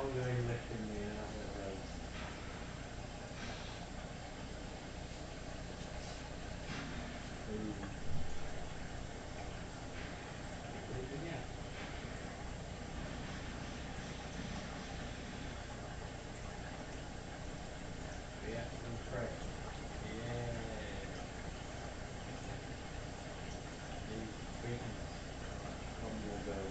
long as they lifting me and having a race. Yeah. Yeah, I'm correct. Yeah. These beacons. One more go.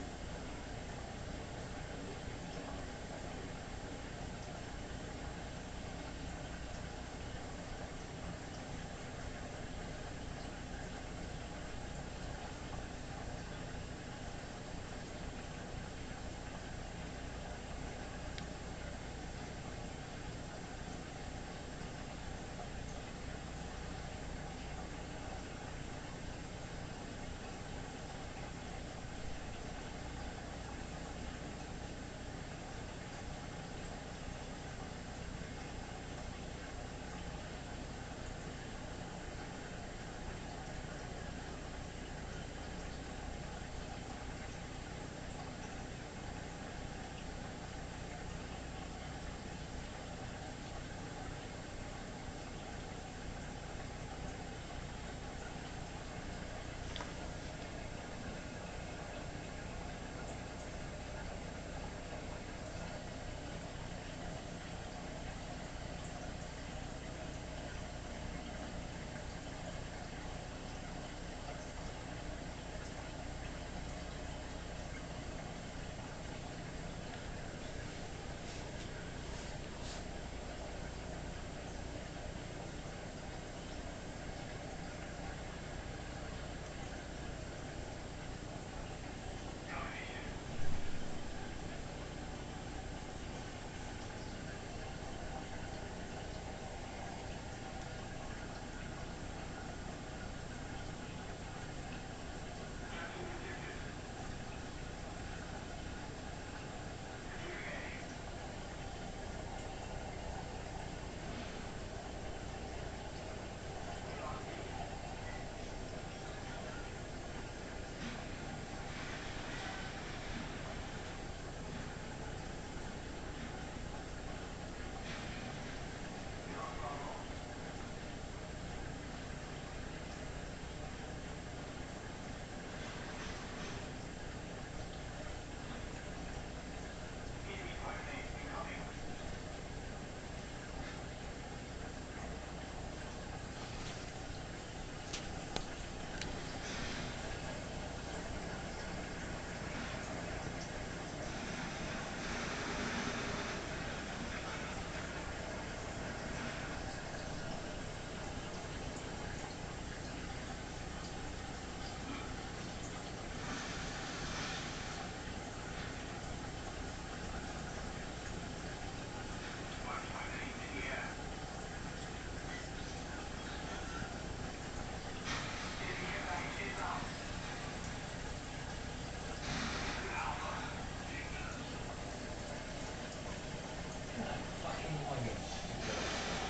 Fucking wagon, stupid.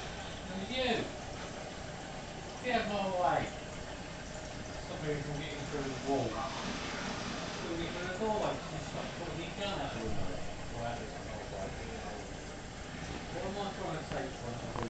It was you! Get out of my way! Stop me from getting through the wall. Couldn't get through the doorway. Put his gun out the window. Or out the, oh, what am I trying to say when I